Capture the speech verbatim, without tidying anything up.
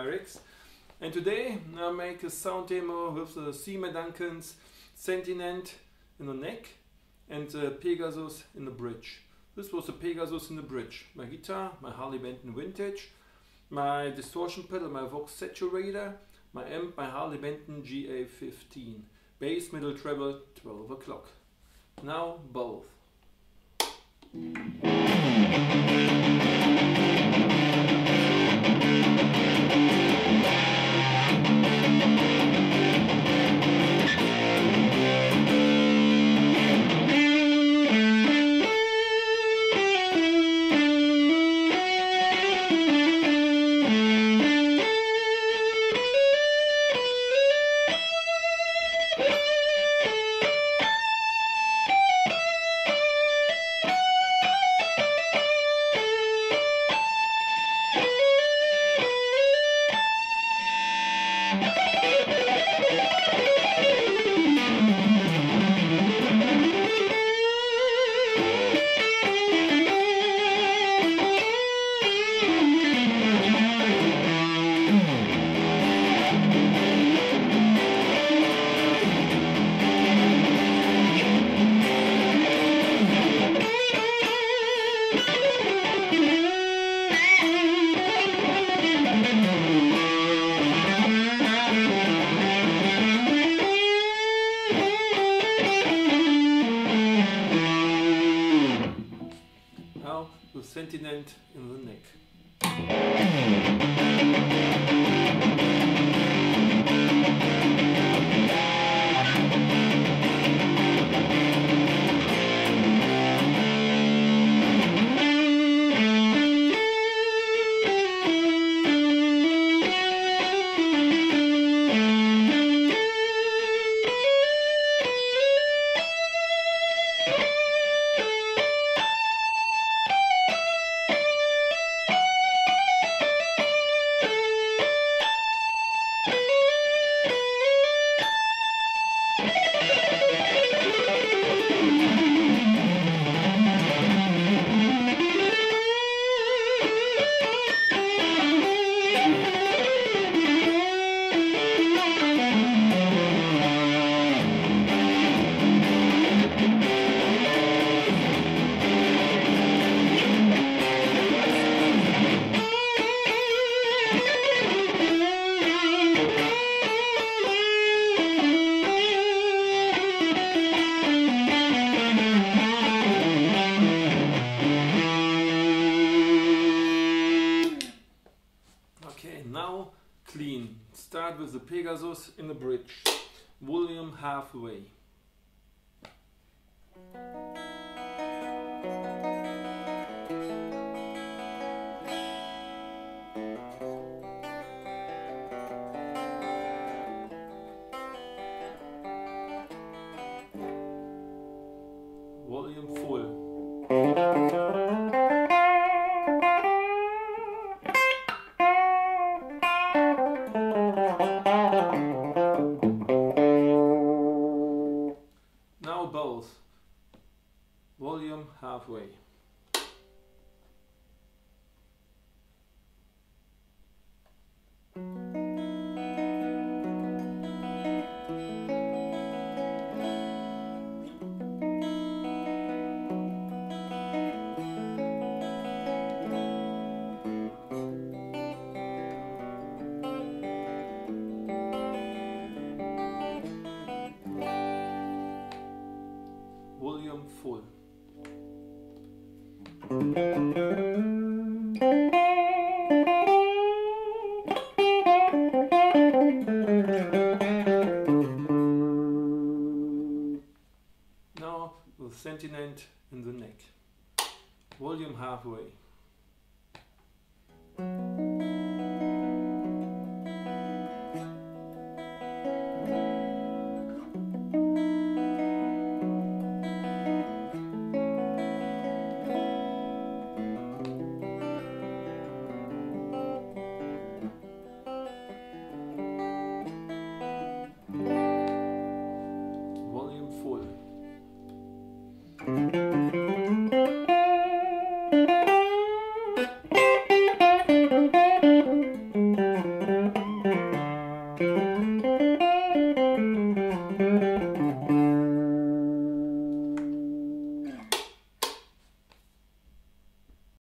Merricks, and today I make a sound demo with the Seymour Duncan's Sentinent in the neck and the Pegasus in the bridge. This was the Pegasus in the bridge. My guitar, my Harley Benton Vintage, my distortion pedal, my Vox Saturator, my amp, my Harley Benton G A fifteen. Bass, middle treble, twelve o'clock. Now both. Now the Sentinent in the neck. Now clean. Start with the Pegasus in the bridge. Volume halfway. Volume full. Now both. Volume halfway. Volume full. Now the Sentinent in the neck. Volume halfway. Volume full.